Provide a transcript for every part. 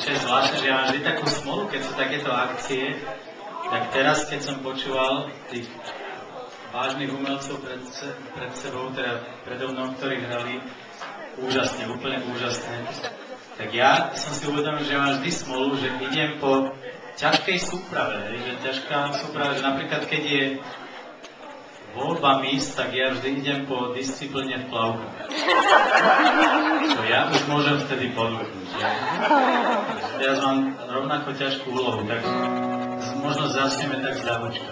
čo je zvláštne, že ja mám vždy takú smolu, keď sú takéto akcie, tak teraz, keď som počúval tých vážnych umelcov pred sebou, teda predo mnou, ktorí hrali úžasne, úplne úžasne, tak ja som si uvedomil, že mám vždy smolu, že idem po ťažkej súprave, že ťažká súprava, že napríklad keď je voľba míst, tak ja vždy idem po disciplíne v plavku. Čo ja už môžem vtedy podľúknuť. Teraz mám rovnako ťažkú úlohu, tak možno začneme tak z ľavočka.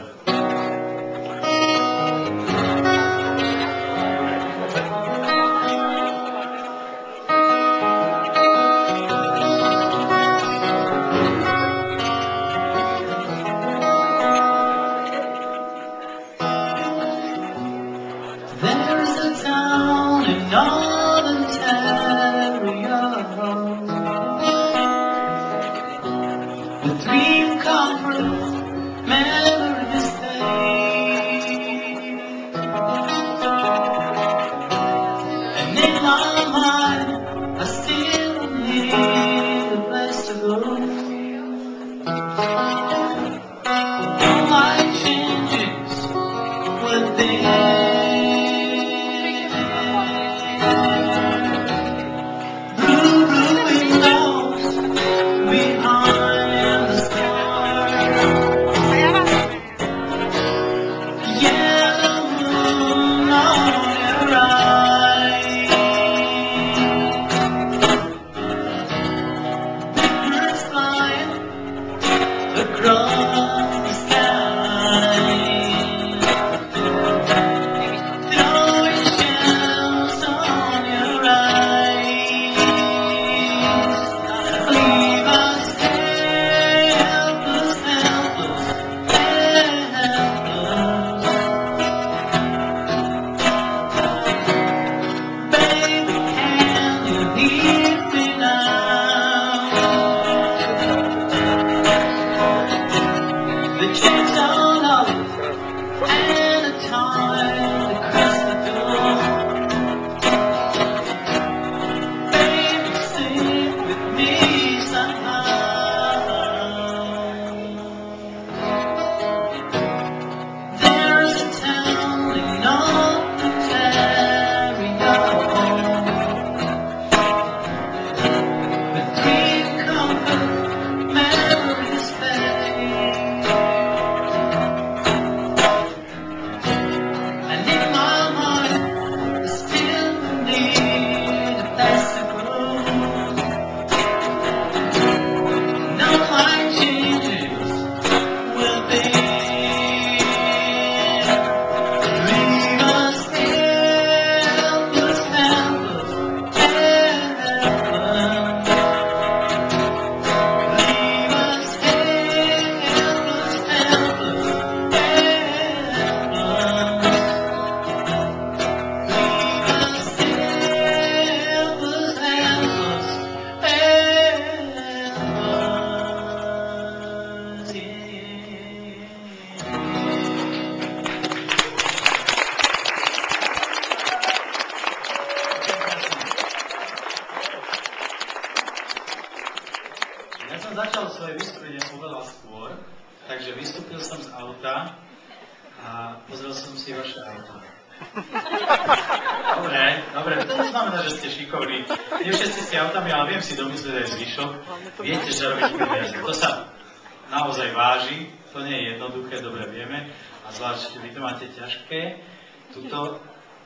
Viete, že robíte peniaze. To sa naozaj váži, to nie je jednoduché, dobre vieme, a zvlášť vy to máte ťažké, tuto,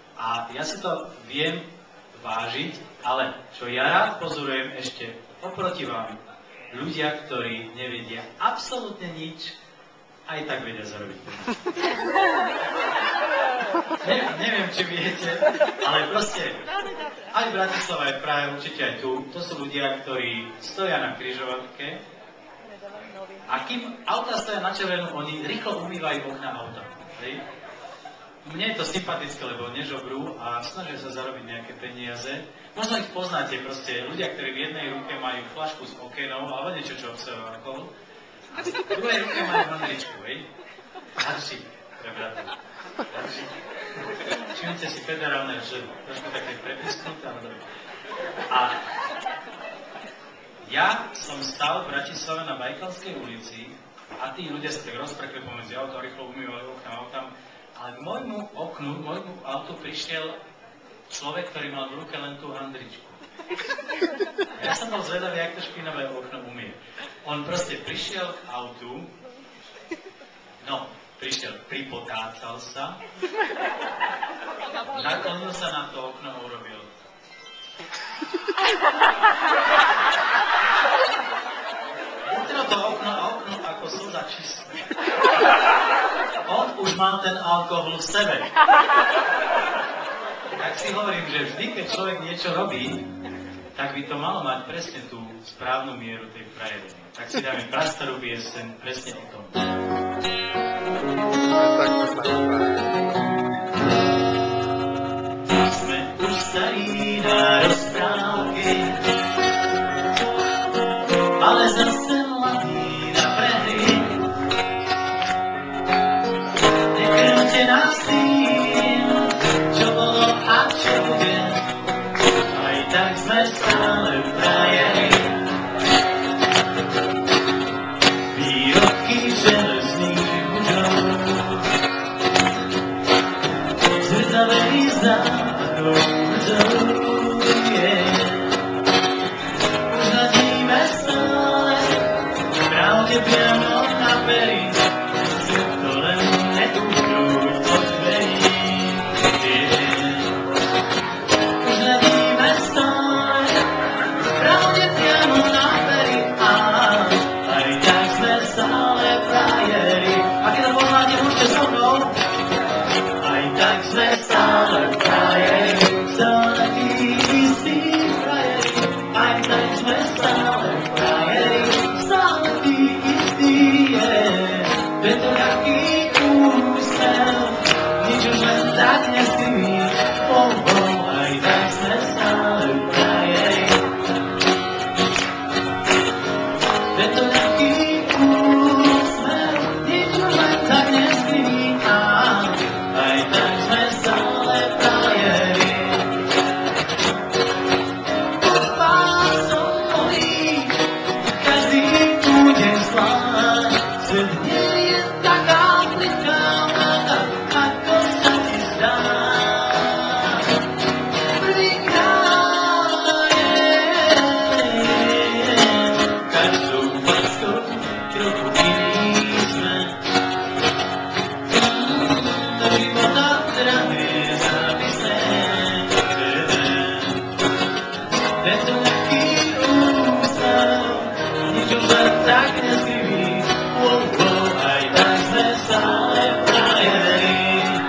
a ja si to viem vážiť, ale čo ja rád pozorujem ešte oproti vám, ľudia, ktorí nevedia absolútne nič, aj tak vedia zarobiť peniaze. Neviem, či viete, ale proste aj v Bratislave, aj v Prahe, určite aj tu, to sú ľudia, ktorí stoja na križovatke a kým auta stoja na červenú, oni rýchlo umývajú okná auta. Hej? Mne je to sympatické, lebo nežobrú a snažia sa zarobiť nejaké peniaze. Možno ich poznáte, proste ľudia, ktorí v jednej ruke majú fľašku s okénou alebo niečo, čo obsahuje alkohol, a v druhej ruke majú handričku, hej? Handričky pre brata. Všimnite si federálne, že trošku také prepisknuté, ale dobre. A Ja som stal v Bratislave na Bajkalskej ulici a tí ľudia sa tak rozprekli pomedzi auto, rýchlo umývali okna autám, ale k môjmu autu prišiel človek, ktorý mal v ruke len tú handričku. Ja som bol zvedavý, jak to špinavé okno umie. On proste prišiel k autu, pripotácal sa, naklonil sa na to okno a urobil. Utrel to okno a okno ako slza čisté. On už mal ten alkohol v sebe. Tak si hovorím, že vždy, keď človek niečo robí, tak by to malo mať presne tú správnu mieru tej frajeriny. Tak si dáme prastarú pieseň presne o tom. Sme už starí na rozprávky, ale zase mladí na prehry. Nekrmte nás tým, čo bolo a čo bude, aj tak sme stále v frajeri. Výrobky železných mužov, zrzavený záhadou zouje. Už hľadíme stále, pravde priamo na pery, to len nekúknúť od dverí. Už hľadíme stále, pravde priamo na pery, aj tak sme stále frajeri. A keď to poznáte, môžete so mnou. Aj tak sme stále frajeri, stále tí istí frajeri. Aj tak sme stále frajeri, stále tí istí, je to taký úsmev, nič už len tak neskryví. Aj tak sme stále frajeri. Je to taký úsmev, nič už len tak neskryví. Aj tak sme stále frajeri. Pod pásom bolí, každý bude zvlášť. Svet nie je taká plytká voda, ako sa ti zdá. Prvýkrát každou packou trochu iný sme. Života drahé závislé. Je to taký ústav, nič už len tak neskryví. Aj tak sme stále frajeri.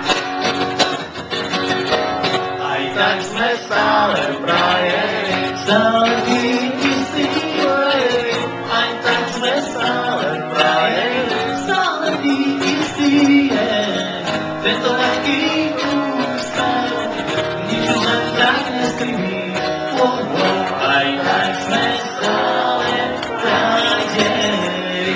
Aj tak sme stále frajeri. Stále tí istí frajeri. Aj tak sme stále frajeri. Stále tí istí, je to taký ústav, nič už len tak neskryví. Aj tak sme stále frajeri.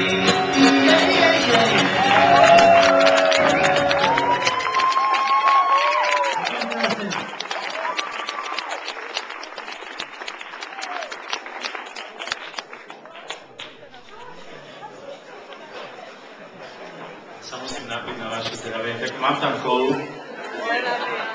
Sa musím napiť na vaše zdravie, tak mám tam kolu.